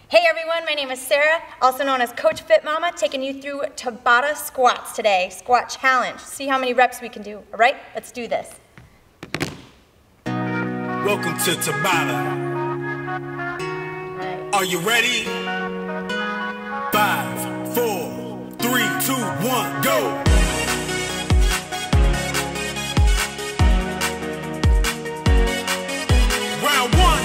Hey everyone, my name is Sarah, also known as Coach Fit Mama, taking you through Tabata squats today. Squat challenge. See how many reps we can do. All right, let's do this. Welcome to Tabata. Are you ready? 5, 4, 3, 2, 1, go! Round 1.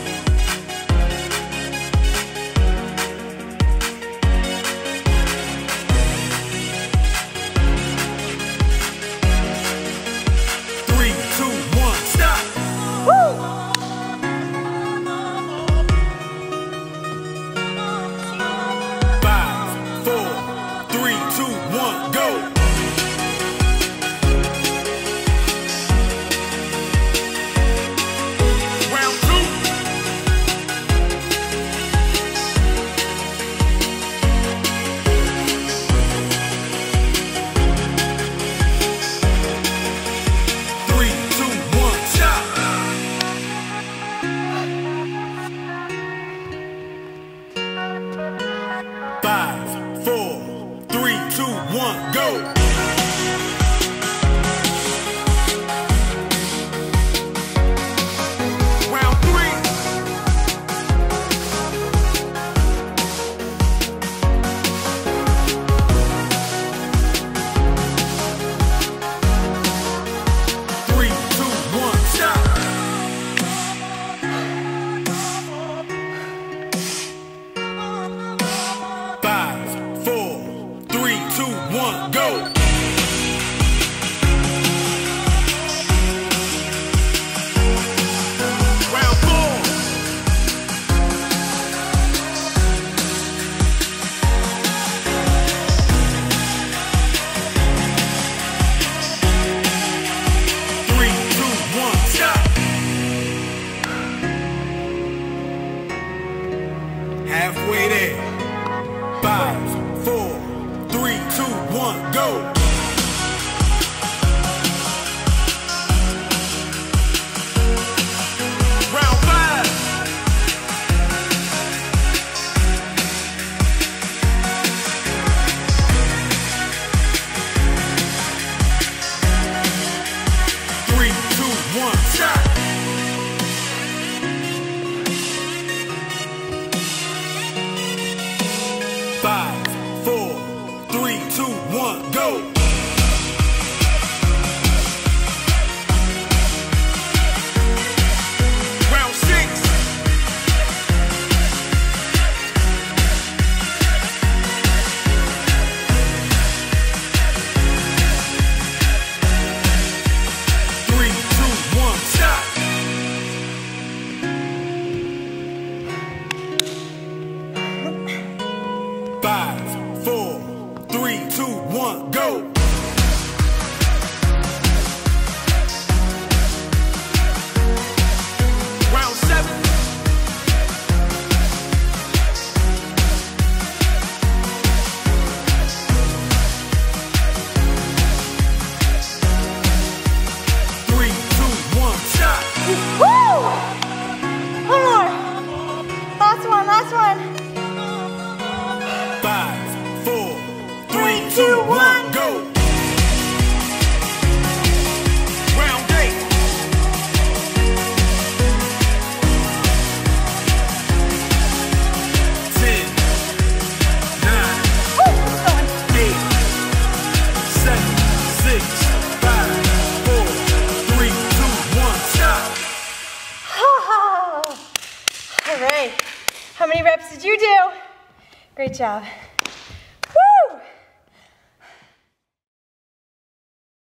Go! Go! Halfway there. 5, 4, 3, 2, 1, go! Round 5. 3, 2, 1, stop! Five, 4, 3, 2, 1, go! Round 6. 3, 2, 1, stop! Five, 4, 3, 2, 1, go! Round 7. 3, 2, 1, stop! Woo! One more. Last one. 5, 4, 3, 2, 1, go! Round 8. 10, 9, 8, 7, 6, 5, 4, 3, 2, 1, stop! All right. How many reps did you do? Great job.